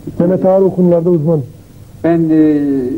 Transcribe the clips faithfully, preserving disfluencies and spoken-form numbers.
Mehmet Ağar o konularda uzman. Ben e,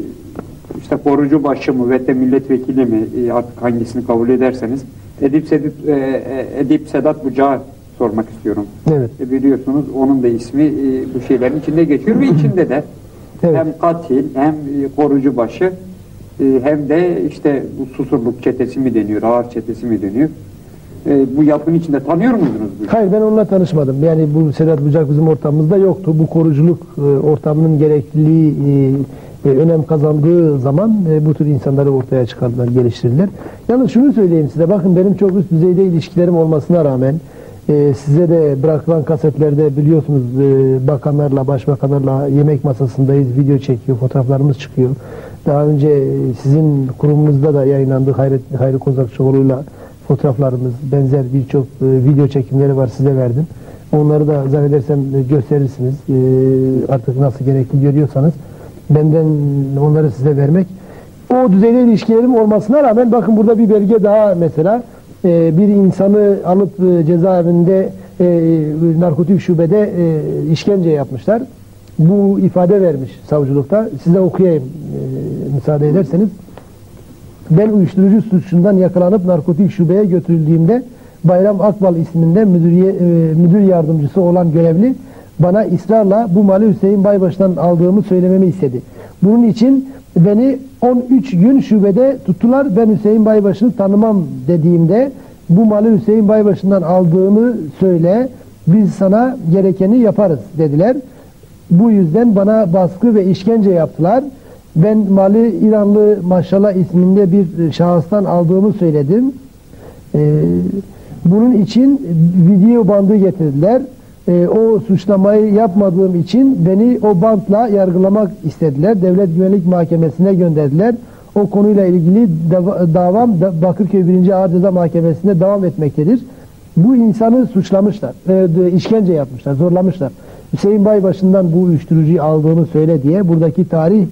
işte korucu başı mı ve de milletvekili mi e, artık hangisini kabul ederseniz Edip, Sedip, e, Edip Sedat Bucak'ı sormak istiyorum. Evet. E, biliyorsunuz onun da ismi e, bu şeylerin içinde geçiyor ve içinde de evet. Hem katil hem e, korucu başı e, hem de işte bu Susurluk çetesi mi deniyor, Ağar çetesi mi deniyor? E, bu yapının içinde tanıyor muydunuz? Bu? Hayır, ben onunla tanışmadım. Yani bu Sedat Bucak bizim ortamımızda yoktu. Bu koruculuk e, ortamının gerekliliği e, e, önem kazandığı zaman e, bu tür insanları ortaya çıkardılar, geliştirdiler. Yalnız şunu söyleyeyim size, bakın benim çok üst düzeyde ilişkilerim olmasına rağmen e, size de bırakılan kasetlerde biliyorsunuz e, bakanlarla, başbakanlarla yemek masasındayız, video çekiyor, fotoğraflarımız çıkıyor. Daha önce e, sizin kurumunuzda da yayınlandı, Hayri, Hayri Kozakçıoğlu'yla fotoğraflarımız, benzer birçok e, video çekimleri var, size verdim. Onları da zannedersem e, gösterirsiniz. E, artık nasıl gerekli görüyorsanız. Benden onları size vermek. O düzeyde ilişkilerim olmasına rağmen bakın burada bir belge daha mesela. E, bir insanı alıp e, cezaevinde e, narkotik şubede e, işkence yapmışlar. Bu ifade vermiş savcılıkta. Size okuyayım e, müsaade ederseniz. Ben uyuşturucu suçundan yakalanıp narkotik şubeye götürüldüğümde Bayram Akbal isminde müdüriye, e, müdür yardımcısı olan görevli bana ısrarla bu malı Hüseyin Baybaş'tan aldığımı söylememi istedi. Bunun için beni on üç gün şubede tuttular. Ben Hüseyin Baybaş'ı tanımam dediğimde bu malı Hüseyin Baybaş'ından aldığını söyle, biz sana gerekeni yaparız dediler. Bu yüzden bana baskı ve işkence yaptılar. Ben malı İranlı Maşallah isminde bir şahıstan aldığımı söyledim. Ee, bunun için video bandı getirdiler. Ee, o suçlamayı yapmadığım için beni o bantla yargılamak istediler. Devlet Güvenlik Mahkemesi'ne gönderdiler. O konuyla ilgili dav davam Bakırköy birinci Ağır Ceza Mahkemesi'nde devam etmektedir. Bu insanı suçlamışlar, e, işkence yapmışlar, zorlamışlar. Hüseyin Baybaş'ından bu uyuşturucuyu aldığını söyle diye buradaki tarih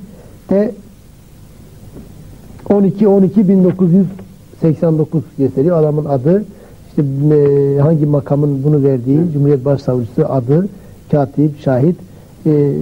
on iki on iki bin dokuz yüz seksen dokuz gösteriyor. Adamın adı, işte e, hangi makamın bunu verdiği, Cumhuriyet Başsavcısı adı, katip, şahit. E,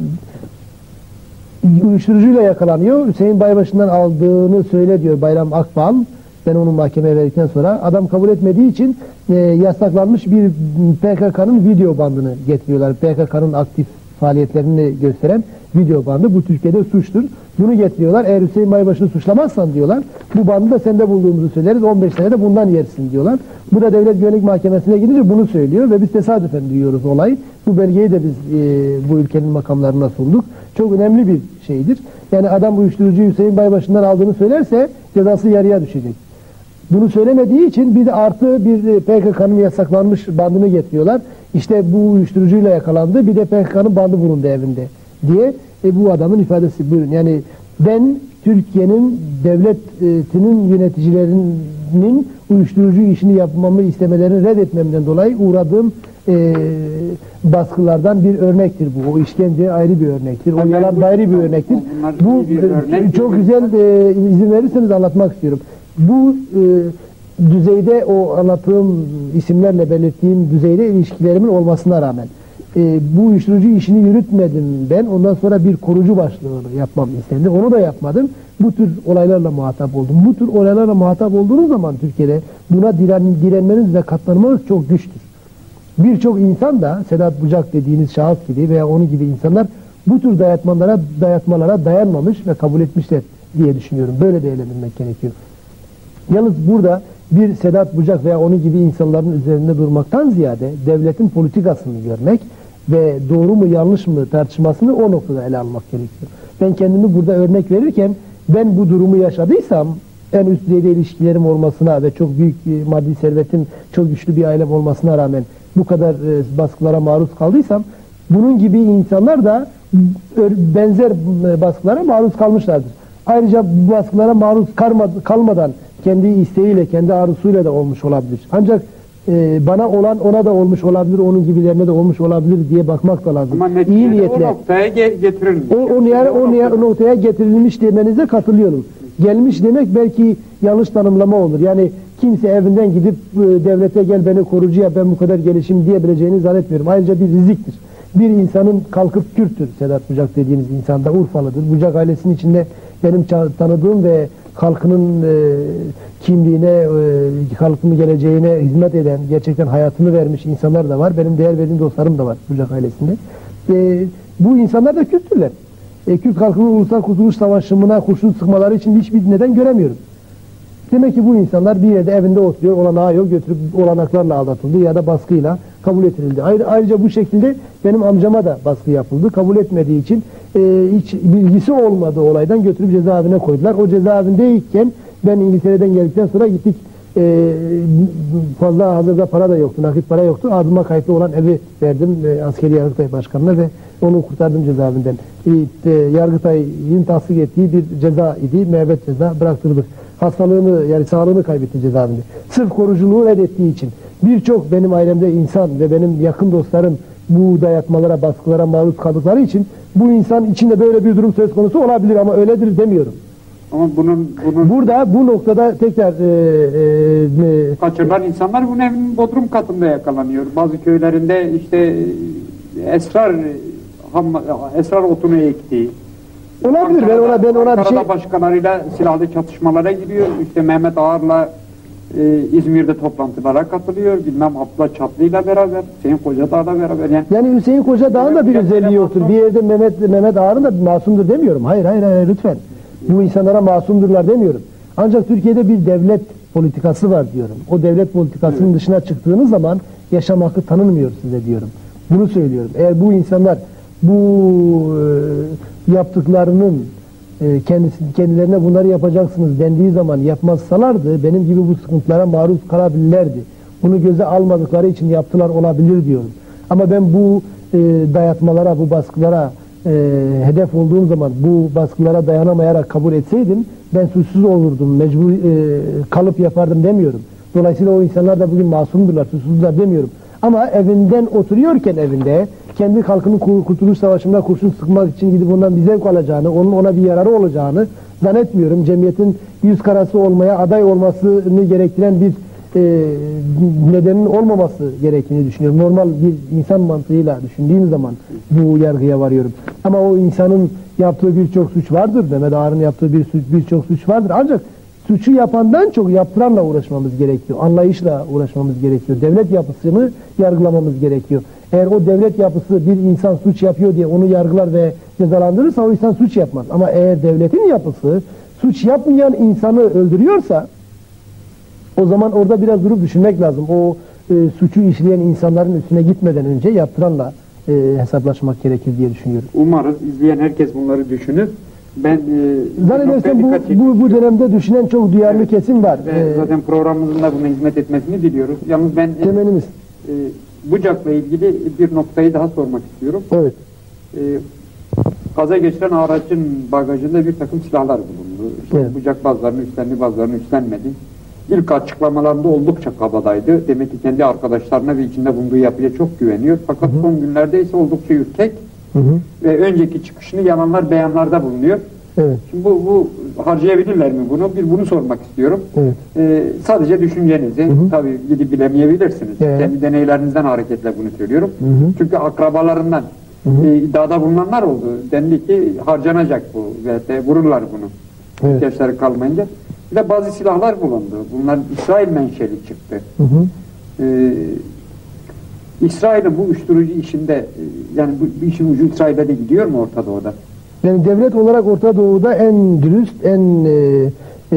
uyuşturucuyla yakalanıyor. Hüseyin Baybaş'ından aldığını söyle diyor Bayram Akbal. Ben onu mahkemeye verdikten sonra adam kabul etmediği için e, yasaklanmış bir P K K'nın video bandını getiriyorlar. P K K'nın aktif faaliyetlerini gösteren video bandı. Bu Türkiye'de suçtur. Bunu getiriyorlar. Eğer Hüseyin Baybaş'ı suçlamazsan diyorlar, bu bandı da sende bulduğumuzu söyleriz. on beş senede bundan yersin diyorlar. Bu da Devlet Güvenlik Mahkemesi'ne gidince bunu söylüyor ve biz tesadüfen duyuyoruz olayı. Bu belgeyi de biz e, bu ülkenin makamlarına sunduk. Çok önemli bir şeydir. Yani adam uyuşturucuyu Hüseyin Baybaş'ından aldığını söylerse cezası yarıya düşecek. Bunu söylemediği için bir de artı bir P K K'nın yasaklanmış bandını getiriyorlar. İşte bu uyuşturucuyla yakalandı, bir de P K K'nın bandı bulundu evinde diye e, bu adamın ifadesi. Buyurun. Yani ben Türkiye'nin devletinin yöneticilerinin uyuşturucu işini yapmamı istemelerini reddetmemden dolayı uğradığım e, baskılardan bir örnektir bu. O işkence ayrı bir örnektir. O yalan ayrı bir örnektir. Bu bir örnek, çok güzel e, izin verirseniz anlatmak istiyorum. Bu e, düzeyde, o anlattığım isimlerle belirttiğim düzeyde ilişkilerimin olmasına rağmen e, bu uyuşturucu işini yürütmedim ben. Ondan sonra bir korucu başlığı yapmam istendi. Onu da yapmadım. Bu tür olaylarla muhatap oldum. Bu tür olaylarla muhatap olduğunuz zaman Türkiye'de buna diren, direnmeniz ve katlanmanız çok güçtür. Birçok insan da Sedat Bucak dediğiniz şahıs gibi veya onun gibi insanlar bu tür dayatmalara, dayatmalara dayanmamış ve kabul etmişler diye düşünüyorum. Böyle değerlendirmek gerekiyor. Yalnız burada bir Sedat Bucak veya onun gibi insanların üzerinde durmaktan ziyade devletin politikasını görmek ve doğru mu yanlış mı tartışmasını o noktada ele almak gerekiyor. Ben kendimi burada örnek verirken ben bu durumu yaşadıysam, en üst düzeyde ilişkilerim olmasına ve çok büyük maddi servetim, çok güçlü bir ailem olmasına rağmen bu kadar baskılara maruz kaldıysam, bunun gibi insanlar da benzer baskılara maruz kalmışlardır. Ayrıca bu baskılara maruz kalmadan kendi isteğiyle, kendi arzusuyla da olmuş olabilir. Ancak e, bana olan ona da olmuş olabilir, onun gibilerine de olmuş olabilir diye bakmak da lazım. Ama İyi niyetle. O noktaya getirilmiş. O, o, yani, o, o noktaya getirilmiş demenize katılıyorum. Gelmiş demek belki yanlış tanımlama olur. Yani kimse evinden gidip e, devlete gel beni korucu yap, ben bu kadar gelişim diyebileceğini zannetmiyorum. Ayrıca bir riziktir. bir insanın kalkıp Kürttür Sedat Bucak dediğiniz insan da Urfalıdır. Bucak ailesinin içinde benim tanıdığım ve halkının e, kimliğine, e, halkının geleceğine hizmet eden, gerçekten hayatını vermiş insanlar da var. Benim değer verdiğim dostlarım da var Bucak ailesinde. E, bu insanlar da Kürttürler. E, Kürt halkının ulusal kurtuluş savaşımına kurşun sıkmaları için hiçbir neden göremiyorum. Demek ki bu insanlar bir yerde evinde oturuyor, olanağı yok, götürüp olanaklarla aldatıldı ya da baskıyla kabul edildi. Ayrıca bu şekilde benim amcama da baskı yapıldı. Kabul etmediği için e, hiç bilgisi olmadığı olaydan götürüp cezaevine koydular. O cezaevindeyken ben İngiltere'den geldikten sonra gittik. E, fazla hazırda para da yoktu, nakit para yoktu. Adıma kayıtlı olan evi verdim e, askeri Yargıtay Başkanı'na ve onu kurtardım cezaevinden. E, Yargıtay'ın tasdik ettiği bir ceza idi, müebbet ceza bıraktırdık. Hastalığını yani sağlığını kaybetti cezaevinde. Sırf koruculuğu reddettiği için birçok benim ailemde insan ve benim yakın dostlarım bu dayatmalara, baskılara maruz kaldıkları için bu insan içinde böyle bir durum söz konusu olabilir ama öyledir demiyorum. Ama bunun, bunun burada bu noktada tekrar e, e, kaçırılan insanlar bunun evinin bodrum katında yakalanıyor. Bazı köylerinde işte esrar ham, esrar otunu ektiği. Olabilir. Ben ona ben ona bir şey başkalarıyla silahlı çatışmalara giriyor. İşte Mehmet Ağar'la e, İzmir'de toplantılara katılıyor. Bilmem Abdullah Çatlı'yla beraber, Hüseyin Kocadağ'la beraber. Yani, yani Hüseyin Kocadağ'ın da bir özelliği yoktur. Bir yerde Mehmet Mehmet Ağar'ın da masumdur demiyorum. Hayır hayır hayır lütfen. Bu insanlara masumdurlar demiyorum. Ancak Türkiye'de bir devlet politikası var diyorum. O devlet politikasının evet. dışına çıktığınız zaman yaşam hakkı tanınmıyor size diyorum. Bunu söylüyorum. Eğer bu insanlar bu e, yaptıklarının e, kendisi, kendilerine bunları yapacaksınız dendiği zaman yapmazsalardı benim gibi bu sıkıntılara maruz kalabilirlerdi. Bunu göze almadıkları için yaptılar olabilir diyorum. Ama ben bu e, dayatmalara, bu baskılara e, hedef olduğum zaman bu baskılara dayanamayarak kabul etseydim ben suçsuz olurdum, mecbur e, kalıp yapardım demiyorum. Dolayısıyla o insanlar da bugün masumdurlar, suçsuzlar demiyorum. Ama evinden oturuyorken evinde kendi halkının kurtuluş savaşında kurşun sıkmak için gidip ondan bir zevk alacağını, onun ona bir yararı olacağını zannetmiyorum. Cemiyetin yüz karası olmaya aday olmasını gerektiren bir e, nedenin olmaması gerektiğini düşünüyorum. Normal bir insan mantığıyla düşündüğüm zaman bu yargıya varıyorum. Ama o insanın yaptığı birçok suç vardır. Mehmet Ağar'ın yaptığı bir birçok suç vardır. Ancak suçu yapandan çok yaptıranla uğraşmamız gerekiyor. Anlayışla uğraşmamız gerekiyor. Devlet yapısını yargılamamız gerekiyor. Eğer o devlet yapısı bir insan suç yapıyor diye onu yargılar ve cezalandırırsa o insan suç yapmaz. Ama eğer devletin yapısı suç yapmayan insanı öldürüyorsa o zaman orada biraz durup düşünmek lazım. O e, suçu işleyen insanların üstüne gitmeden önce yaptıranla e, hesaplaşmak gerekir diye düşünüyorum. Umarız izleyen herkes bunları düşünür. Ben e, zannedersem bu, bu, bu dönemde düşünen çok duyarlı evet. kesim var. Ve zaten programımızın da buna hizmet etmesini diliyoruz. Yalnız ben temelimiz. E, Bucak'la ilgili bir noktayı daha sormak istiyorum. Evet. E, kaza geçiren aracın bagajında bir takım silahlar bulundu. İşte evet. Bucak bazılarını üstlendi, bazılarını üstlenmedi. İlk açıklamalarında oldukça kabadaydı. Demek ki kendi arkadaşlarına ve içinde bulunduğu yapıya çok güveniyor. Fakat hı hı. son günlerde ise oldukça ürkek. Hı hı. Ve önceki çıkışını yalanlar beyanlarda bulunuyor. Evet. Şimdi bu, bu harcayabilirler mi bunu? Bir bunu sormak istiyorum. Evet. Ee, sadece düşüncenizi, hı hı. tabii gidip bilemeyebilirsiniz. Evet. Kendi deneylerinizden hareketle bunu söylüyorum. Hı hı. Çünkü akrabalarından hı hı. E, iddiada bulunanlar oldu. Dendi ki harcanacak bu ve de vururlar bunu. Evet. İhtiyaçları kalmayınca. Bir de bazı silahlar bulundu. Bunlar İsrail menşeli çıktı. Hı hı. Ee, İsrail'in bu uyuşturucu işinde yani bu, bu işin ucu İsrail'e de gidiyor mu Orta Doğu'da? Yani devlet olarak Orta Doğu'da en dürüst, en e,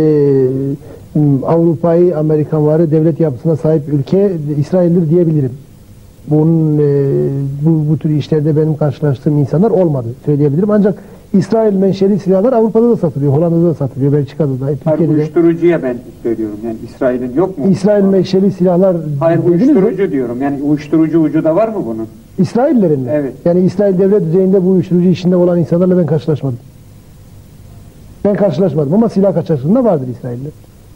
e, Avrupa'yı, Amerikanları devlet yapısına sahip ülke İsrail'dir diyebilirim. Bunun e, bu, bu tür işlerde benim karşılaştığım insanlar olmadı söyleyebilirim. Ancak İsrail menşeli silahlar Avrupa'da da satılıyor, Hollanda'da da satılıyor, Belçika'da da. Hayır, uyuşturucuya ben söylüyorum. Yani İsrail'in yok mu? İsrail menşeli silahlar. Hayır, uyuşturucu mi? Diyorum. Yani uyuşturucu ucu da var mı bunun? İsraillerin mi? Evet. Yani İsrail devlet düzeyinde bu uyuşturucu işinde olan insanlarla ben karşılaşmadım. Ben karşılaşmadım ama silah kaçakçılığında vardır İsrail'de.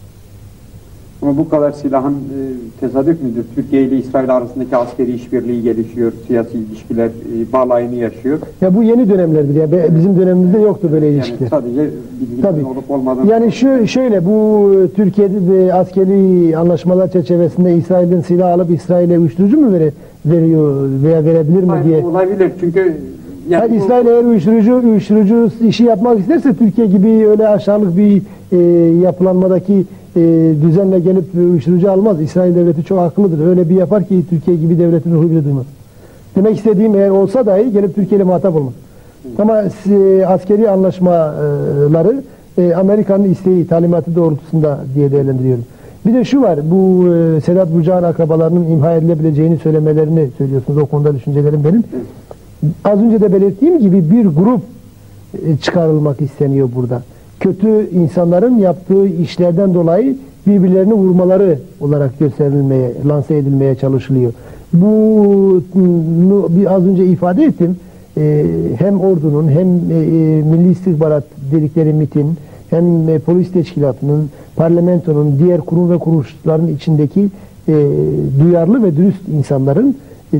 Ama bu kadar silahın e, tesadüf müdür? Türkiye ile İsrail arasındaki askeri işbirliği gelişiyor, siyasi ilişkiler e, bağlayını yaşıyor. Ya bu yeni dönemlerdir ya. Evet. Bizim dönemimizde yoktu böyle yani ilişkiler. Sadece bilginin olup olmadığını... Yani şu, şöyle bu Türkiye'de de askeri anlaşmalar çerçevesinde İsrail'in silah alıp İsrail'e uyuşturucu mu vere, veriyor veya verebilir mi Hayır, diye. olabilir çünkü yani Yani bu- İsrail eğer uyuşturucu, uyuşturucu işi yapmak isterse Türkiye gibi öyle aşağılık bir e, yapılanmadaki e, düzenle gelip uyuşturucu almaz. İsrail devleti çok akıllıdır. Öyle bir yapar ki Türkiye gibi devletin ruhu bile duymaz. Demek istediğim eğer olsa dahi gelip Türkiye ile muhatap olmaz. Ama e, askeri anlaşmaları e, Amerika'nın isteği, talimatı doğrultusunda diye değerlendiriyorum. Bir de şu var, bu e, Sedat Bucak'ın akrabalarının imha edilebileceğini söylemelerini söylüyorsunuz. O konuda düşüncelerim benim. Az önce de belirttiğim gibi bir grup e, çıkarılmak isteniyor burada. Kötü insanların yaptığı işlerden dolayı birbirlerini vurmaları olarak gösterilmeye, lanse edilmeye çalışılıyor. Bu bir az önce ifade ettim. E, hem ordunun hem e, Milli İstihbarat dedikleri MİT'in hem e, polis teşkilatının, parlamentonun, diğer kurum ve kuruluşların içindeki e, duyarlı ve dürüst insanların e,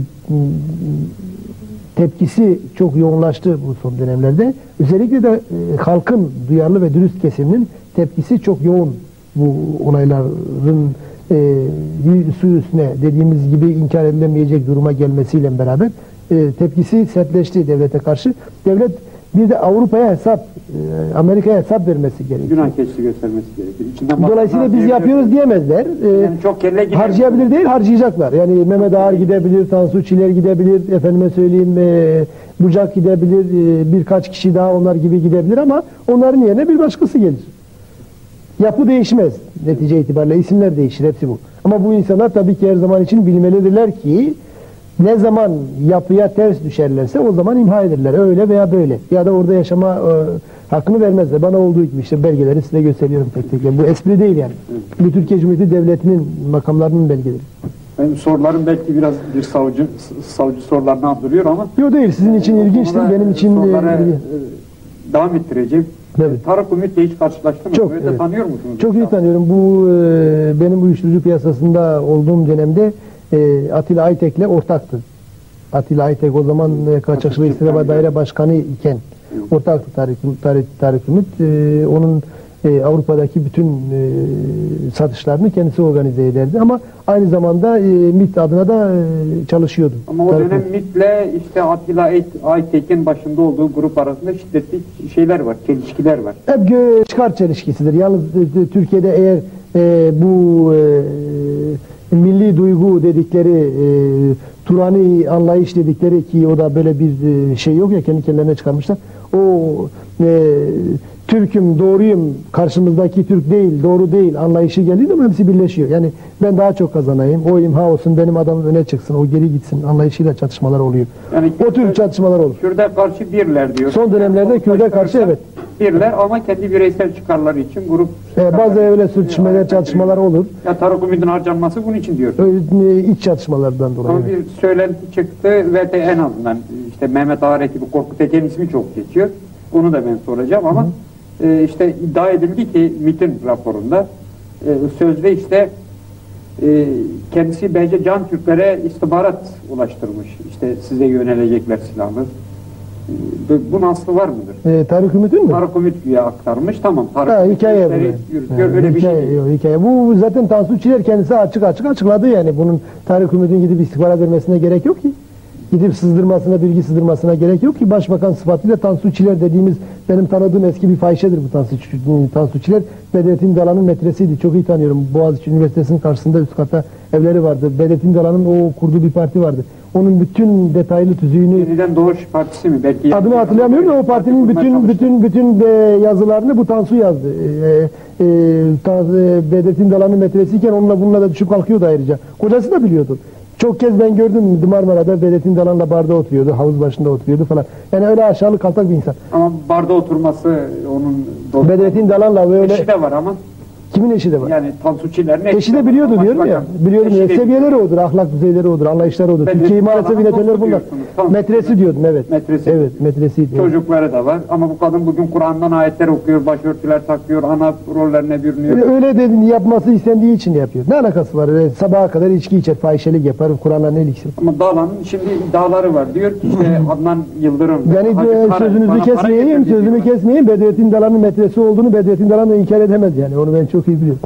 tepkisi çok yoğunlaştı bu son dönemlerde. Özellikle de e, halkın duyarlı ve dürüst kesiminin tepkisi çok yoğun bu olayların e, su üstüne dediğimiz gibi inkar edilemeyecek duruma gelmesiyle beraber e, tepkisi sertleşti devlete karşı. Devlet bir de Avrupa'ya hesap, e, Amerika'ya hesap vermesi gerekiyor. Günah keçisi göstermesi gerekir. İçinden Dolayısıyla biz yapıyoruz diyemezler. E, yani çok kelle gider. harcayabilir değil, harcayacaklar. Yani Mehmet Ağar gidebilir, Tansu Çiller gidebilir, efendime söyleyeyim e, Bucak gidebilir, e, birkaç kişi daha onlar gibi gidebilir ama onların yerine bir başkası gelir. Yapı değişmez netice itibariyle. İsimler değişir, hepsi bu. Ama bu insanlar tabii ki her zaman için bilmelidirler ki ne zaman yapıya ters düşerlerse o zaman imha ederler. Öyle veya böyle. Ya da orada yaşama e, hakkını vermezler. Bana olduğu gibi işte belgeleri size gösteriyorum tek tek. Bu espri değil yani. Bu Türkiye Cumhuriyeti Devleti'nin makamlarının belgeleri. Benim sorularım belki biraz bir savcı savcı sorularını andırıyor ama Yok değil. Sizin için ilginçtir. Benim için sorulara, ilginç. e, devam ettireceğim. Evet. Tarık Ümit'le hiç karşılaştınız Çok, mı? evet. Tanıyor musunuz? Çok iyi tanıyorum. Bu e, benim uyuşturucu piyasasında olduğum dönemde e, Atilla Aytek'le ortaktı. Atilla Aytek o zaman e, Kaçakçılık İstihbarat Daire Başkanı iken ortaktı Tarık, Tarık, Tarık Ümit. E, onun e, Avrupa'daki bütün e, satışlarını kendisi organize ederdi ama aynı zamanda e, MİT adına da e, çalışıyordu. Ama o Tarık dönem Ümit. MİT'le işte Atilla Aytek'in başında olduğu grup arasında şiddetli şeyler var, çelişkiler var. Hep gö- çıkar çelişkisidir. Yalnız e, Türkiye'de eğer e, bu e, milli duygu dedikleri e, Turani anlayış dedikleri ki o da böyle bir e, şey yok ya kendi kendilerine çıkarmışlar. O e, Türk'üm, doğruyum, karşımızdaki Türk değil, doğru değil anlayışı geldiği zaman hepsi birleşiyor. Yani ben daha çok kazanayım, o imha olsun, benim adamım öne çıksın, o geri gitsin anlayışıyla çatışmalar oluyor. Yani O tür çatışmalar olur. Kürt'e karşı birler diyor. Son dönemlerde Kürt'e karşı evet. Birler ama kendi bireysel çıkarları için grup. E, bazı öyle sürtüşmeler, çatışmalar olur. Ya Tarık Ümit'in harcanması bunun için diyor. Öyle, iç çatışmalardan dolayı. Ama evet. bir söylenti çıktı ve de en azından işte Mehmet Ağar ekibi Korkut Eken ismi çok geçiyor. Onu da ben soracağım ama e, işte iddia edildi ki MİT'in raporunda e, sözde işte e, kendisi bence Can Türklere istihbarat ulaştırmış. İşte size yönelecekler silahlı. E, bunun aslı var mıdır? E, Tarık Ümit'in mi? Tarık Ümit güya aktarmış. Tamam. Tarık Ha, Ümit hikaye bu. işleri yürütüyor. Ha, Öyle bir hikaye, şey değil. yok, hikaye. Bu zaten Tansu Çiller kendisi açık açık açıkladı yani. Bunun Tarık Ümit'in gidip istihbarat vermesine gerek yok ki. Gidip sızdırmasına, bilgi sızdırmasına gerek yok ki. Başbakan sıfatıyla Tansu Çiller dediğimiz benim tanıdığım eski bir fahişedir bu Tansu, Tansu Çiller. Bedrettin Dalan'ın metresiydi. Çok iyi tanıyorum. Boğaziçi Üniversitesi'nin karşısında üst kata evleri vardı. Bedrettin Dalan'ın o kurduğu bir parti vardı. Onun bütün detaylı tüzüğünü Yeniden Doğuş Partisi mi? Belki adını hatırlamıyorum da o partinin bütün bütün bütün de yazılarını bu Tansu yazdı. Ee, e, e, Bedrettin Dalan'ın metresiyken onunla bununla da düşüp kalkıyordu ayrıca. Kocası da biliyordu. Çok kez ben gördüm Marmara'da Bedrettin Dalan'la barda oturuyordu, havuz başında oturuyordu falan. Yani öyle aşağılık kaltak bir insan. Ama barda oturması onun... Bedrettin Dalan'la böyle... Eşi de var ama. Kimin eşi de var? Yani Tansu Çiller'in eşi, eşi de biliyordu diyorum ya. Biliyorum ya. Seviyeleri odur, ahlak düzeyleri odur, anlayışları odur. Türkiye'yi maalesef yönetenler bunlar. Metresi diyordum evet. Metresi. Evet, metresiydi. Çocukları da var ama bu kadın bugün Kur'an'dan ayetler okuyor, başörtüler takıyor, ana rollerine bürünüyor. Öyle, öyle dedin, yapması istendiği için yapıyor. Ne alakası var? Öyle sabaha kadar içki içer, fahişelik yapar, Kur'an'la ne ilgisi var? Ama Dağlan'ın şimdi iddiaları var. Diyor ki işte Adnan Yıldırım... Yani diyor, sözünüzü kesmeyeyim, sözümü kesmeyeyim. Bedrettin Dalan'ın metresi olduğunu Bedrettin Dalan da inkar edemez yani. Onu ben çok iyi biliyorum.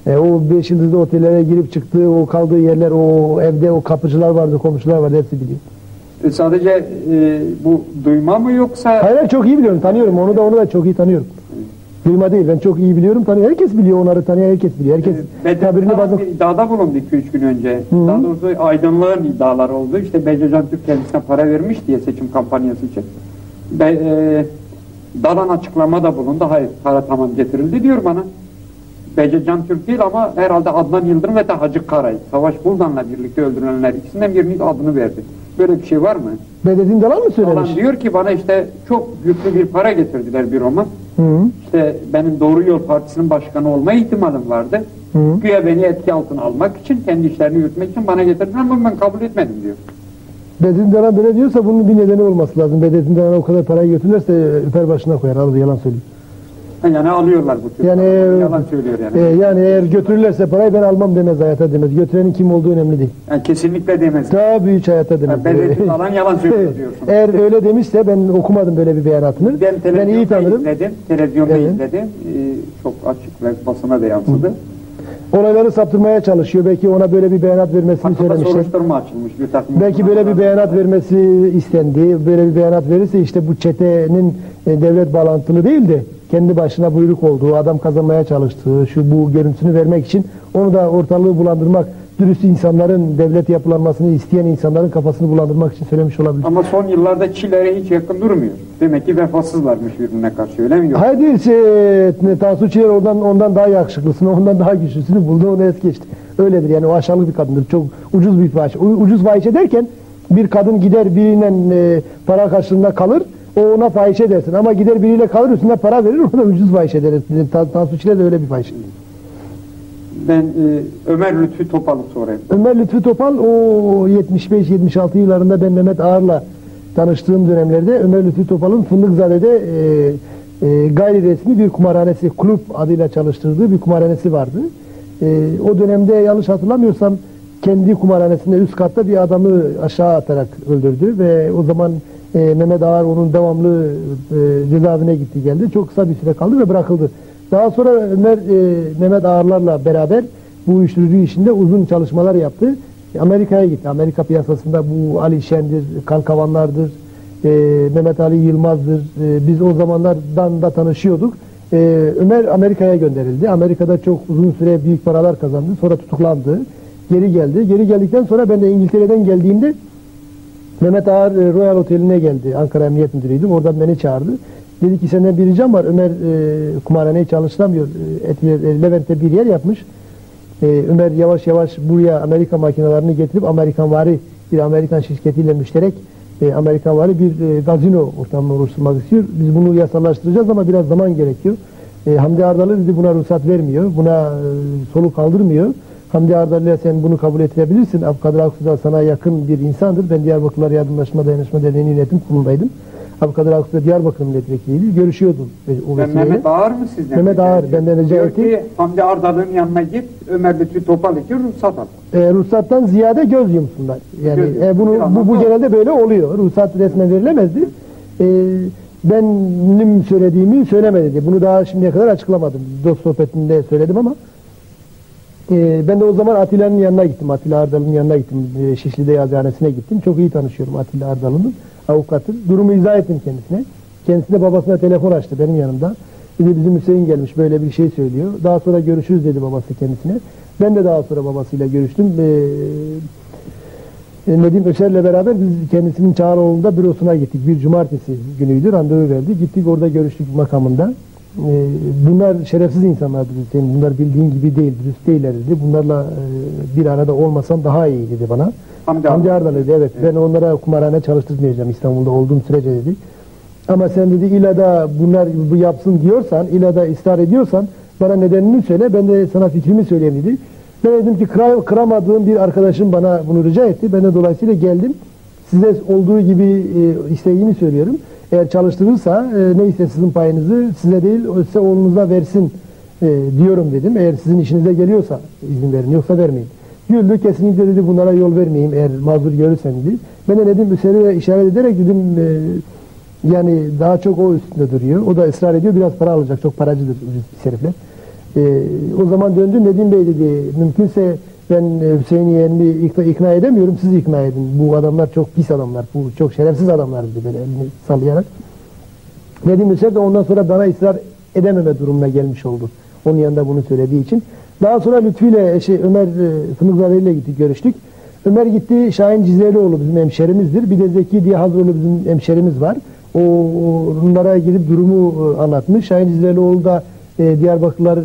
E, o beş yıldızlı otellere girip çıktığı, o kaldığı yerler, o evde o kapıcılar vardı, komşular vardı, hepsi biliyor. E, sadece e, bu duyma mı yoksa? Hayır, çok iyi biliyorum, tanıyorum. Onu da onu da çok iyi tanıyorum. Duyma değil, ben çok iyi biliyorum, tanıyorum. Herkes biliyor, onları tanıyan herkes biliyor. Herkes e, tabirini bazı... bir iddiada bulundu iki üç gün önce. Hı-hı. Daha doğrusu aydınlığın iddialar oldu. İşte Bececan Türk kendisine para vermiş diye seçim kampanyası için. Be, e, Dalan açıklama da bulundu. Hayır, para tamam getirildi diyor bana. Bececan Türk değil ama herhalde Adnan Yıldırım ve de Hacı Karay. Savaş Buldan'la birlikte öldürülenler ikisinden birinin adını verdi. Böyle bir şey var mı? Bedrettin Dalan mı söylemiş? Dalan diyor ki bana işte çok yüklü bir para getirdiler bir Roma. Hı. İşte benim Doğru Yol Partisi'nin başkanı olma ihtimalim vardı. Hı. Güya beni etki altına almak için, kendi işlerini yürütmek için bana getirdiler ama ben kabul etmedim diyor. Bedrettin Dalan böyle diyorsa bunun bir nedeni olması lazım. Bedrettin Dalan o kadar parayı götürürse öper başına koyar, alır, yalan söylüyor. Yani alıyorlar bu tür. Yani, yalan söylüyor yani. E, yani eğer götürürlerse parayı ben almam demez, hayata demez. Götürenin kim olduğu önemli değil. Yani kesinlikle demez. Daha büyük hayata demez. Yani Bedrettin Dalan yalan söylüyor diyorsun. Eğer öyle demişse, ben okumadım böyle bir beyanatını. Ben, ben iyi tanırım. izledim, televizyonda evet. izledim. Ee, çok açık ve basına da yansıdı. Hı. Olayları saptırmaya çalışıyor. Belki ona böyle bir beyanat vermesini Hakkında söylemişler. soruşturma açılmış. Bir takım belki böyle bir beyanat vermesi istendi. Böyle bir beyanat verirse işte bu çetenin e, devlet bağlantılı değil de kendi başına buyruk olduğu, adam kazanmaya çalıştığı, şu bu görüntüsünü vermek için onu da ortalığı bulandırmak, dürüst insanların, devlet yapılanmasını isteyen insanların kafasını bulandırmak için söylemiş olabilir. Ama son yıllarda Çiller'e hiç yakın durmuyor. Demek ki vefasızlarmış birbirine karşı, öyle mi? Hayır değil, şey, Tansu Çiller ondan, ondan daha yakışıklısını, ondan daha güçlüsünü buldu, onu es geçti. Öyledir yani, o aşağılık bir kadındır. Çok ucuz bir fahişe. Ucuz fahişe derken bir kadın gider biriyle e, para karşılığında kalır, o ona fahişe dersin. Ama gider biriyle kalır, üstüne para verir, ona ucuz fahişe deriz. Tansu Çiller de öyle bir fahişe. Ben e, Ömer Lütfü Topal'ı sorayım. Ömer Lütfü Topal, o yetmiş beş yetmiş altı yıllarında ben Mehmet Ağar'la tanıştığım dönemlerde Ömer Lütfü Topal'ın Fındıkzade'de e, e, gayri resmi bir kumarhanesi, kulüp adıyla çalıştırdığı bir kumarhanesi vardı. E, o dönemde yanlış hatırlamıyorsam kendi kumarhanesinde üst katta bir adamı aşağı atarak öldürdü ve o zaman e, Mehmet Ağar onun devamlı e, cezaevine gitti geldi. Çok kısa bir süre kaldı ve bırakıldı. Daha sonra Ömer e, Mehmet Ağarlarla beraber bu uyuşturucu işinde uzun çalışmalar yaptı. Amerika'ya gitti. Amerika piyasasında bu Ali Şen'dir, Kalkavanlar'dır, e, Mehmet Ali Yılmaz'dır. E, biz o zamanlardan da tanışıyorduk. E, Ömer Amerika'ya gönderildi. Amerika'da çok uzun süre büyük paralar kazandı. Sonra tutuklandı. Geri geldi. Geri geldikten sonra ben de İngiltere'den geldiğimde Mehmet Ağar e, Royal Oteli'ne geldi. Ankara Emniyet Müdürü'ydüm. Oradan beni çağırdı. Dedi ki senden bir ricam var. Ömer e, kumarhaneyi çalıştıramıyor. E, e, Levent'te bir yer yapmış. E, Ömer yavaş yavaş buraya Amerika makinelerini getirip Amerikanvari bir Amerikan şirketiyle müşterek e, Amerikanvari bir e, gazino ortamını oluşturmak istiyor. Biz bunu yasallaştıracağız ama biraz zaman gerekiyor. E, Hamdi Ardalı dedi buna ruhsat vermiyor. Buna e, soluk kaldırmıyor. Hamdi Ardalı'ya sen bunu kabul ettirebilirsin. Abdülkadir Aksu da sana yakın bir insandır. Ben Diyarbakırlar Yardımlaşma Dayanışma Derneği'nin yönetim kurulundaydım. Abdülkadir Aksu da Diyarbakır'ın milletvekiliydi. Görüşüyordum. O ben Mehmet Ağar mı sizden? Mehmet Ağar. Benden rica etti. Diyor ki Hamdi Ardalı'nın yanına git. Ömer Lütfü Topal için ruhsat al. E, ruhsattan ziyade göz yumsunlar. Yani göz e, bunu bu, bu genelde böyle oluyor. Ruhsat resmen verilemezdi. E, benim söylediğimi söylemedi diye. Bunu daha şimdiye kadar açıklamadım. Dost sohbetinde söyledim ama e, ben de o zaman Atilla'nın yanına gittim. Atilla Ardalı'nın yanına gittim. E, Şişli'de yazıhanesine gittim. Çok iyi tanışıyorum Atilla Ardalı'nın. Avukatı. Durumu izah ettim kendisine. Kendisi de babasına telefon açtı benim yanımda. Dedi bizim Hüseyin gelmiş böyle bir şey söylüyor. Daha sonra görüşürüz dedi babası kendisine. Ben de daha sonra babasıyla görüştüm. Ee, Nedim Öser'le beraber biz kendisinin Çağrıoğlu'nda bürosuna gittik. Bir cumartesi günüydü. Randevu verdi. Gittik orada görüştük makamında. Ee, bunlar şerefsiz insanlardı Hüseyin. Bunlar bildiğin gibi değil. Dürüst değiller dedi. Bunlarla e, bir arada olmasam daha iyi dedi bana. Hamdi, Hamdi Ardalı dedi. Evet, evet. Ben onlara kumarhane çalıştırmayacağım İstanbul'da olduğum sürece dedi. Ama sen dedi illa da bunlar bu yapsın diyorsan, illa da ısrar ediyorsan bana nedenini söyle. Ben de sana fikrimi söyleyeyim dedi. Ben dedim ki kıra, kıramadığım bir arkadaşım bana bunu rica etti. Ben de dolayısıyla geldim. Size olduğu gibi e, isteğini söylüyorum. Eğer çalıştırırsa e, neyse sizin payınızı size değil size oğlunuza versin e, diyorum dedim. Eğer sizin işinize geliyorsa izin verin yoksa vermeyin. Güldü kesinlikle dedi bunlara yol vermeyeyim eğer mazur görürsen dedi. Ben de dedim Hüseyin'e işaret ederek dedim e, yani daha çok o üstünde duruyor. O da ısrar ediyor biraz para alacak çok paracıdır ucuz herifler. E, o zaman döndü, Nedim Bey dedi, mümkünse ben Hüseyin yeğenimi ikna, ikna edemiyorum, siz ikna edin. Bu adamlar çok pis adamlar, bu çok şerefsiz adamlar dedi böyle elini sallayarak. Nedim Hüseyin de ondan sonra bana ısrar edememe durumuna gelmiş oldu. Onun yanında bunu söylediği için. Daha sonra Lütfü ile şey, Ömer Fınıkzade ile gittik, görüştük. Ömer gitti, Şahin Cizrelioğlu bizim hemşerimizdir. Bir de Zeki diye Hazroğlu bizim hemşerimiz var. O, onlara gidip durumu anlatmış. Şahin Cizrelioğlu da e, Diyarbakırlar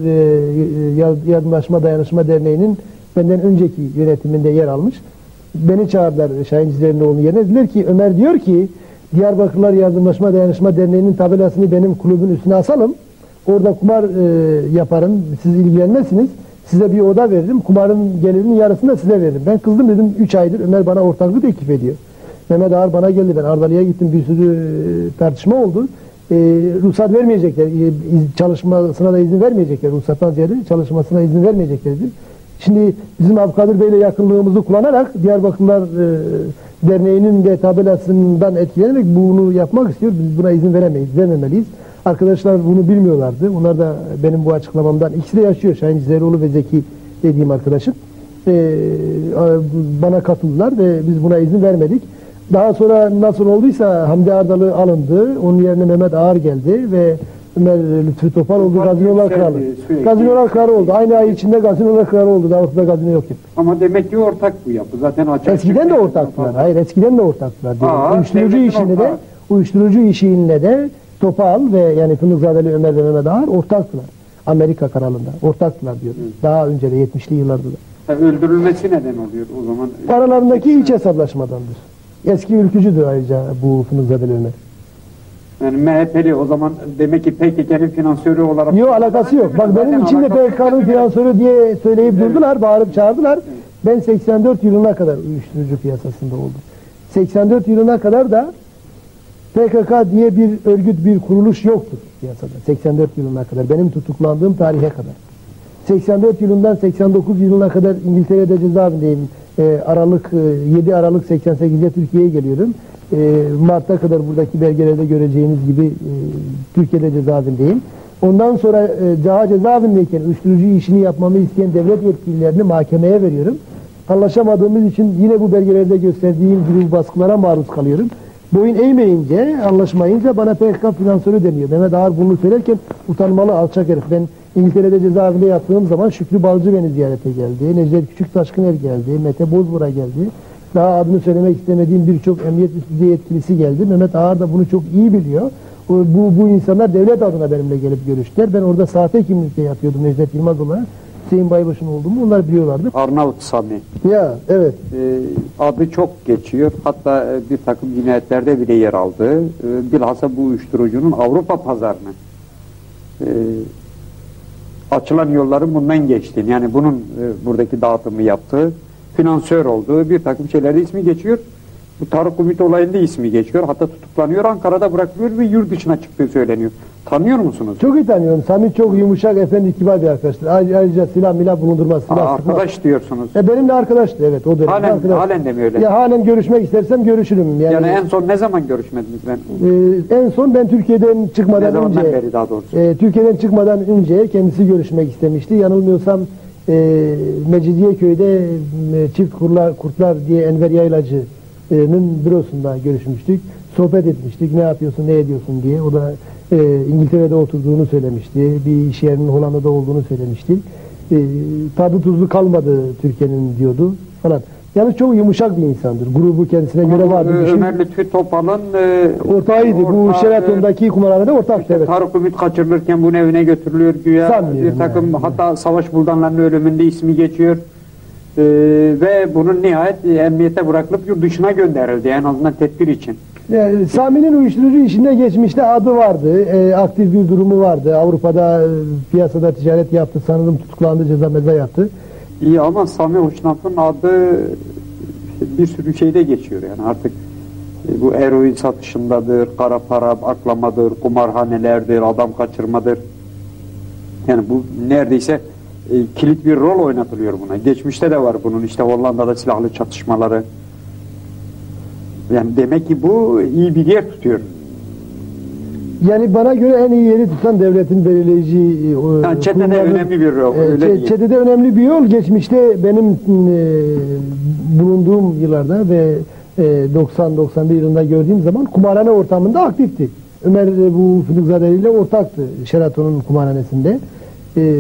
e, Yardımlaşma Dayanışma Derneği'nin benden önceki yönetiminde yer almış. Beni çağırdılar Şahin Cizrelioğlu'nun yerine. Dediler ki, Ömer diyor ki Diyarbakırlar Yardımlaşma Dayanışma Derneği'nin tabelasını benim kulübün üstüne asalım. Orada kumar e, yaparım, siz ilgilenmezsiniz. Size bir oda veririm, kumarın gelirinin yarısını da size veririm. Ben kızdım, dedim üç aydır Ömer bana ortaklık teklif ediyor. Mehmet Ağar bana geldi, ben Ardalı'ya gittim, bir sürü e, tartışma oldu. E, ruhsat vermeyecekler, e, çalışmasına da izin vermeyecekler, ruhsattan ziyade çalışmasına izin vermeyecekler dedim. Şimdi bizim Abdülkadir Bey'le yakınlığımızı kullanarak Diyarbakırlar e, Derneği'nin de tabelasından etkilenerek bunu yapmak istiyor. Biz buna izin veremeyiz, vermemeliyiz. Arkadaşlar bunu bilmiyorlardı. Onlar da benim bu açıklamamdan, ikisi de yaşıyor, Şahin Cizrelioğlu ve Zeki dediğim arkadaşım. Ee, bana katıldılar ve biz buna izin vermedik. Daha sonra nasıl olduysa Hamdi Ardalı alındı. Onun yerine Mehmet Ağar geldi ve Ömer Lütfü Topal oldu. Gazinolar Kralı. Gazinolar Kralı oldu. Aynı ay içinde Gazinolar Kralı oldu. Daha ortada gazino yok. Ama demek ki ortak bu yapı. Zaten açık. Eskiden de ortaktılar. Hayır, eskiden de ortaktılar. Aa, uyuşturucu işinde de uyuşturucu işinde de Topal ve yani Fındıkzadeli Ömer ve Mehmet Ağar ortaktılar. Amerika kanalında ortaktılar diyor. Hı. Daha önce de yetmişli yıllarda da. Yani öldürülmesi neden oluyor o zaman? Aralarındaki iç hesaplaşmadandır. Eski ülkücüdür ayrıca bu Fındıkzadeli Ömer. Yani M H P'li o zaman demek ki P K K'nin finansörü olarak... Yok, alakası yok. Bak benim içimde P K K'nın finansörü diye söyleyip evet. durdular, bağırıp çağırdılar. Evet. Ben seksen dört yılına kadar uyuşturucu piyasasında oldum. seksen dört yılına kadar da P K K diye bir örgüt, bir kuruluş yoktur piyasada. seksen dört yılına kadar. Benim tutuklandığım tarihe kadar. seksen dört yılından seksen dokuz yılına kadar İngiltere'de cezaevindeyim. Ee, Aralık, yedi Aralık seksen sekiz'de Türkiye'ye geliyorum. Ee, Mart'a kadar buradaki belgelerde göreceğiniz gibi e, Türkiye'de cezaevindeyim. Ondan sonra e, daha cezaevindeyken uyuşturucu işini yapmamı isteyen devlet yetkililerini mahkemeye veriyorum. Anlaşamadığımız için yine bu belgelerde gösterdiğim gibi baskılara maruz kalıyorum. Boyun eğmeyince, anlaşmayınca bana P K K finansörü deniyor. Mehmet Ağar bunu söylerken utanmalı, alçak herif. Ben İngiltere'de cezaevinde yattığım zaman Şükrü Balcı beni ziyarete geldi. Necdet Küçük Taşkıner geldi. Mete Bozbura geldi. Daha adını söylemek istemediğim birçok emniyet üst yetkilisi geldi. Mehmet Ağar da bunu çok iyi biliyor. Bu, bu insanlar devlet adına benimle gelip görüştüler. Ben orada sahte kimlikle yatıyordum Necdet Yılmaz olarak. Hüseyin Baybaşı'nın olduğumu onlar biliyorlardı. Arnavut Sami. Ya evet. Ee, adı çok geçiyor. Hatta bir takım cinayetlerde bile yer aldı. Ee, bilhassa bu uyuşturucunun Avrupa pazarını e, açılan yolların bundan geçtiğini, yani bunun e, buradaki dağıtımı yaptığı, finansör olduğu bir takım şeylerde ismi geçiyor. Bu Tarık Ümit olayında ismi geçiyor. Hatta tutuklanıyor, Ankara'da bırakılıyor ve yurt dışına çıktığı söyleniyor. Tanıyor musunuz? Çok iyi tanıyorum. Sami çok yumuşak, efendi, kibar bir arkadaştır. Ayrıca silah milah bulundurmaz. Silah Aa, arkadaş sıkmaz diyorsunuz. E, benimle arkadaştı, evet. O dönem halen, arkadaş. halen de mi öyle? Ya halen görüşmek istersem görüşürüm. Yani, yani en son ne zaman görüşmediniz ben? E, en son ben Türkiye'den çıkmadan ne önce. beri daha doğrusu? E, Türkiye'den çıkmadan önce kendisi görüşmek istemişti. Yanılmıyorsam e, Mecidiyeköy'de e, Çift Kurtlar, Kurtlar diye Enver Yaylacı'nın bürosunda görüşmüştük. Sohbet etmiştik. Ne yapıyorsun, ne ediyorsun diye. O da e, İngiltere'de oturduğunu söylemişti. Bir iş yerinin Hollanda'da olduğunu söylemişti. E, tadı tuzlu kalmadı Türkiye'nin diyordu falan. Yani çok yumuşak bir insandır. Grubu kendisine ama göre vardı. E, Ömer Lütfü Topal'ın e, ortağıydı. Orta, bu Sheraton'daki kumarhanede ortaktı. İşte evet. Tarık Ümit kaçırılırken bunun evine götürülüyor güya. Sanmıyorum Bir takım yani. Hatta Savaş Buldanlar'ın ölümünde ismi geçiyor. Ee, ve bunun nihayet emniyete bırakılıp yurt dışına gönderildi. En azından tedbir için. Yani, Sami'nin uyuşturucu işinde geçmişte adı vardı. E, aktif bir durumu vardı. Avrupa'da e, piyasada ticaret yaptı. Sanırım tutuklandı, ceza meza yaptı. İyi ama Sami Hoşnaf'ın adı bir sürü şeyde geçiyor. Yani artık e, bu eroin satışındadır, kara para aklamadır, kumarhanelerdir, adam kaçırmadır. Yani bu neredeyse e, kilit bir rol oynatılıyor buna. Geçmişte de var bunun, işte Hollanda'da silahlı çatışmaları. Yani demek ki bu iyi bir yer tutuyor. Yani bana göre en iyi yeri tutan devletin belirleyici e, Yani çetede kurumların- önemli bir rol. e, Öyle çe- diyeyim. çetede önemli bir yol. Geçmişte benim e, bulunduğum yıllarda ve e, doksan doksan bir yılında gördüğüm zaman kumarhane ortamında aktifti. Ömer e, bu Fındıkzade ile ortaktı Sheraton'un kumarhanesinde. E,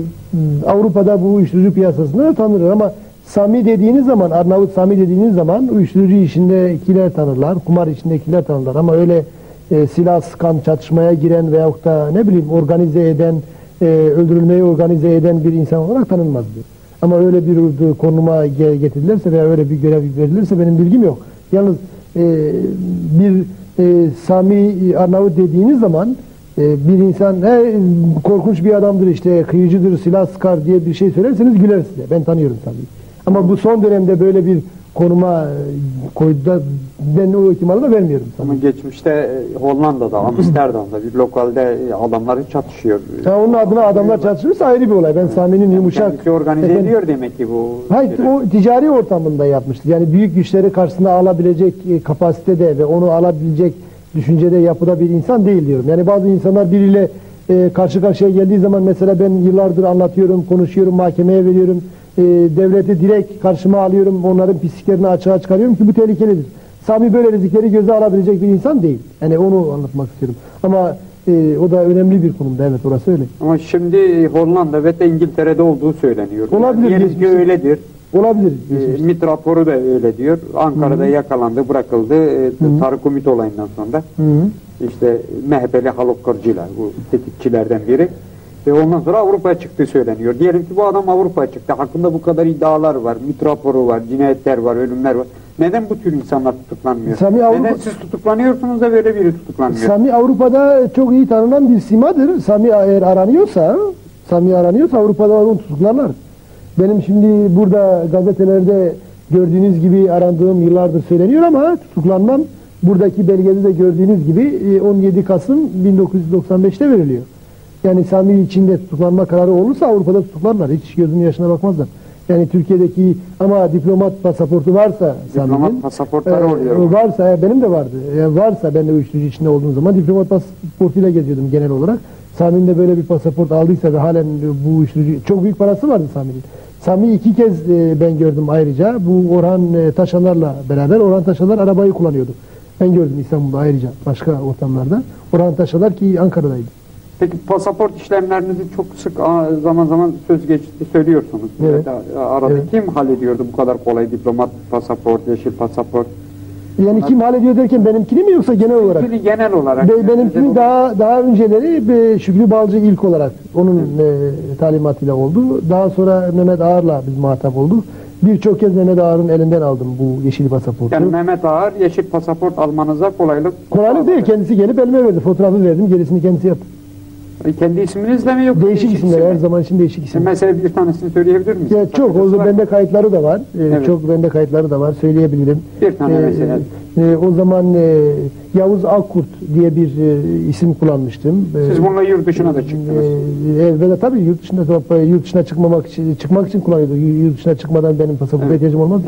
Avrupa'da bu uyuşturucu piyasasında da tanınır ama Sami dediğiniz zaman, Arnavut Sami dediğiniz zaman uyuşturucu işindekiler tanırlar, kumar işindekiler tanırlar ama öyle e, silah sıkan, çatışmaya giren veyahut da ne bileyim organize eden, e, öldürülmeyi organize eden bir insan olarak tanınmazdı. Ama öyle bir konuma ge- getirilirse veya öyle bir görev verilirse benim bilgim yok. Yalnız e, bir e, Sami Arnavut dediğiniz zaman e, bir insan he, korkunç bir adamdır işte, kıyıcıdır, silah sıkar diye bir şey söylerseniz güler size. Ben tanıyorum tabii. Ama bu son dönemde böyle bir konuma e, koydu da ben o ihtimali de vermiyorum sana. Ama geçmişte e, Hollanda'da, Amsterdam'da bir lokalde e, adamları çatışıyor. Ha, onun adına adamlar çatışırsa ayrı bir olay. Ben Sami'nin yumuşak... Kendisi organize efendim- ediyor demek ki bu. Hayır, şeyleri. o ticari ortamında yapmıştır. Yani büyük güçleri karşısına alabilecek e, kapasitede ve onu alabilecek düşüncede, yapıda bir insan değil diyorum. Yani bazı insanlar biriyle e, karşı karşıya geldiği zaman, mesela ben yıllardır anlatıyorum, konuşuyorum, mahkemeye veriyorum, e, devleti direkt karşıma alıyorum, onların pisliklerini açığa çıkarıyorum ki bu tehlikelidir. Sami böyle rizikleri göze alabilecek bir insan değil. Yani onu anlatmak istiyorum. Ama e, o da önemli bir konumda, evet, orası öyle. Ama şimdi Hollanda ve de İngiltere'de olduğu söyleniyor. Olabilir, Yani diyelim ki geçmişte. öyledir. Olabilir. E, MİT raporu da öyle diyor. Ankara'da yakalandı, bırakıldı. E, Tarık Ümit olayından sonra. Hı hı. İşte M H P'li Haluk Kırcılar, bu tetikçilerden biri. Ve ondan sonra Avrupa'ya çıktığı söyleniyor. Diyelim ki bu adam Avrupa'ya çıktı. Hakkında bu kadar iddialar var, MİT raporu var, cinayetler var, ölümler var. Neden bu tür insanlar tutuklanmıyor? Sami Avrupa- Neden siz tutuklanıyorsunuz da böyle biri tutuklanmıyor? Sami Avrupa'da çok iyi tanınan bir simadır. Sami eğer aranıyorsa, Sami aranıyorsa Avrupa'da onu tutuklarlar. Benim şimdi burada gazetelerde gördüğünüz gibi arandığım yıllardır söyleniyor ama tutuklanmam buradaki belgede de gördüğünüz gibi on yedi Kasım bin dokuz yüz doksan beş'te veriliyor. Yani Sami içinde tutuklanma kararı olursa Avrupa'da tutuklarlar. Hiç gözünün yaşına bakmazlar. Yani Türkiye'deki ama diplomat pasaportu varsa Diplomat Sami'nin, pasaportları e, oluyor. varsa, e, benim de vardı. E, varsa, ben de uyuşturucu içinde olduğum zaman diplomat pasaportuyla geziyordum genel olarak. Sami'nin de böyle bir pasaport aldıysa ve halen bu uyuşturucu, çok büyük parası vardı Sami'nin. Sami iki kez e, ben gördüm ayrıca. Bu Orhan e, Taşanlar'la beraber. Orhan Taşanlar arabayı kullanıyordu. Ben gördüm İstanbul'da ayrıca başka ortamlarda. Orhan Taşanlar ki Ankara'daydı. Peki pasaport işlemlerinizi çok sık aa, zaman zaman söz geçti söylüyorsunuz. Evet. Ya, Arada Evet. kim hallediyordu bu kadar kolay diplomat pasaport, yeşil pasaport? Yani kim hallediyor derken benimkini mi yoksa genel olarak? Şimdi genel olarak. Be, benimkinin daha daha önceleri be, Şükrü Balcı ilk olarak onun e, talimatıyla oldu. Daha sonra Mehmet Ağar'la biz muhatap olduk. Birçok kez Mehmet Ağar'ın elinden aldım bu yeşil pasaportu. Yani Mehmet Ağar yeşil pasaport almanıza kolaylık. Kolaylık değil, kendisi gelip elime verdi. Fotoğrafı verdim, gerisini kendisi yaptı. Kendi isminizle mi yoksa Değişik isimler, isim her mi? zaman için değişik E, isimler. Mesela bir tanesini söyleyebilir misiniz? Ya çok, Sakıncası o var mı? bende kayıtları da var. Ee, Evet. Çok bende kayıtları da var, söyleyebilirim. Bir tane Ee, mesela. e, o zaman e, Yavuz Akkurt diye bir e, isim kullanmıştım. Ee, Siz bununla yurt dışına da çıktınız. E, evvela tabii yurt dışında da- yurt dışına çıkmamak için çıkmak için kullanıyordum. Yurt dışına çıkmadan benim pasaporta Evet. ihtiyacım olmaz.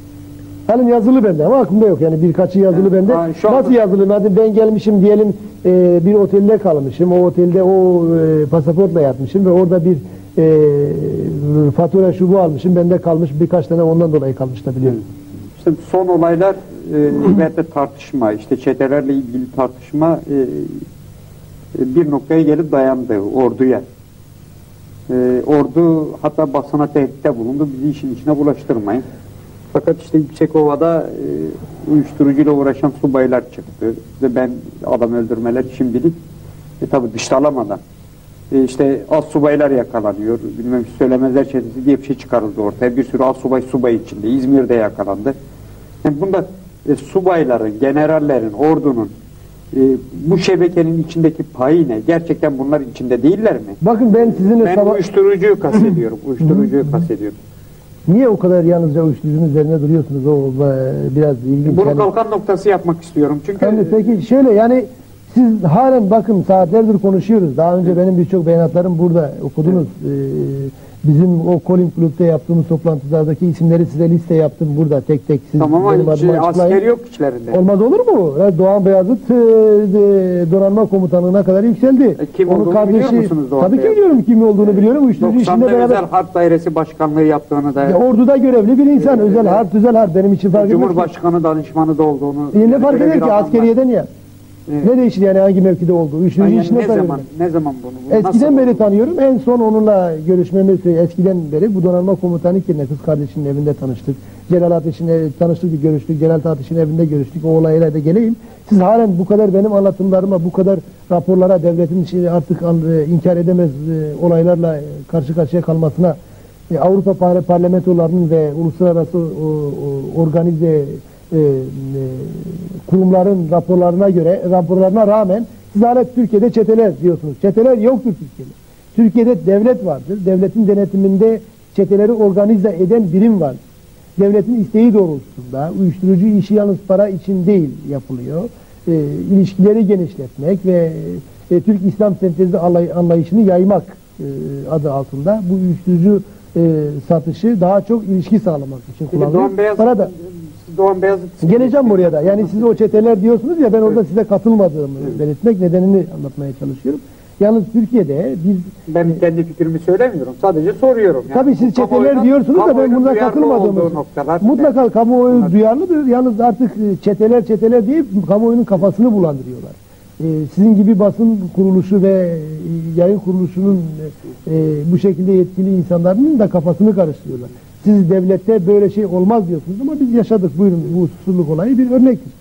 Halim yazılı bende ama aklımda yok. Yani birkaçı yazılı Evet. bende. Ha, şu anda- Nasıl yazılı? Hadi ben gelmişim diyelim, e, bir otelde kalmışım. O otelde o e, pasaportla yatmışım ve orada bir e, fatura şu bu almışım. Bende kalmış birkaç tane, ondan dolayı kalmış da biliyorum. İşte son olaylar e, ve de tartışma, işte çetelerle ilgili tartışma e, e, bir noktaya gelip dayandı orduya. E, ordu hatta basına tehditte bulundu, bizi işin içine bulaştırmayın. Fakat işte Yüksekova'da e, uyuşturucuyla uğraşan subaylar çıktı ve ben adam öldürmeler şimdilik e, tabi dıştalamadan. E, işte az subaylar yakalanıyor, bilmem söylemezler çetesi diye bir şey çıkarıldı ortaya. Bir sürü az subay subay içinde, İzmir'de yakalandı. Yani bunda e, subayların, generallerin, ordunun e, bu şebekenin içindeki payı ne? Gerçekten bunlar içinde değiller mi? Bakın ben sizinle Ben sabah... uyuşturucuyu kastediyorum, uyuşturucuyu kastediyorum. Niye o kadar yalnızca uyuşturucunun üzerine duruyorsunuz? O e, biraz ilginç. Bunu Yani- kalkan noktası yapmak istiyorum. Çünkü Yani peki şöyle, yani siz halen bakın saatlerdir konuşuyoruz. Daha önce benim birçok beyanatlarım burada okudunuz. Ee, Bizim o Kolim Kulüp'te yaptığımız toplantılardaki isimleri size liste yaptım burada tek tek. Siz Tamam ama benim hiç adıma açıklayın. asker yok içlerinde. Olmaz olur mu? Evet, Doğan Beyazıt e, e, donanma komutanlığına kadar yükseldi. E, kim Onun olduğunu kardeşi, biliyor musunuz Doğan tabii ki Beyazıt? biliyorum kim olduğunu biliyorum. Uyuşturucu işinde doksan'da beraber. Özel Harp Dairesi Başkanlığı yaptığını da Ya, orduda görevli bir insan. Ee, özel harp, özel harp benim için fark etmez. Cumhurbaşkanı danışmanı da olduğunu. E, ne yani fark böyle eder bir ki adam var. askeriyeden ya? Evet. Ne değişir yani hangi mevkide olduğu? Uyuşturucu Yani işine ne fark zaman eder. ne zaman bunu? Bu Eskiden nasıl beri oldu? tanıyorum. En son onunla görüşmemi söyleyeyim. Eskiden beri bu donanma komutanı yerine kız kardeşinin evinde tanıştık. Celal Ateş'in ev- tanıştık, bir görüştük. Celal Ateş'in evinde görüştük. O olayla da geleyim. Siz halen bu kadar benim anlatımlarıma, bu kadar raporlara devletin şey artık an- e, inkar edemez e, olaylarla e, karşı karşıya kalmasına e, Avrupa par- parlamentolarının ve uluslararası o, o, organize e, e, kurumların raporlarına göre raporlarına rağmen siz hala Türkiye'de çeteler diyorsunuz. Çeteler yoktur Türkiye'de. Türkiye'de devlet vardır. Devletin denetiminde çeteleri organize eden birim vardır. Devletin isteği doğrultusunda uyuşturucu işi yalnız para için değil yapılıyor. E, ilişkileri genişletmek ve e, Türk İslam sentezi alay- anlayışını yaymak e, adı altında bu uyuşturucu e, satışı daha çok ilişki sağlamak için Peki Doğan kullanılıyor. Beyazıt, Para da Doğan Beyazıt geleceğim buraya da. Yani siz o çeteler diyorsunuz ya, ben orada size katılmadığımı belirtmek, nedenini anlatmaya çalışıyorum. Yalnız Türkiye'de biz ben kendi fikrimi söylemiyorum. Sadece soruyorum. Yani tabii siz bu çeteler kamuoyunun- diyorsunuz da ben kamuoyunun buna duyarlı katılmadığımı. olduğu noktalar. Mutlaka kamuoyu Bunlar- duyarlıdır. Yalnız artık e, çeteler çeteler deyip kamuoyunun kafasını bulandırıyorlar. Ee, sizin gibi basın kuruluşu ve e, yayın kuruluşunun e, e, bu şekilde yetkili insanların da kafasını karıştırıyorlar. Siz devlette böyle şey olmaz diyorsunuz ama biz yaşadık. Buyurun, bu susurluk olayı bir örnektir.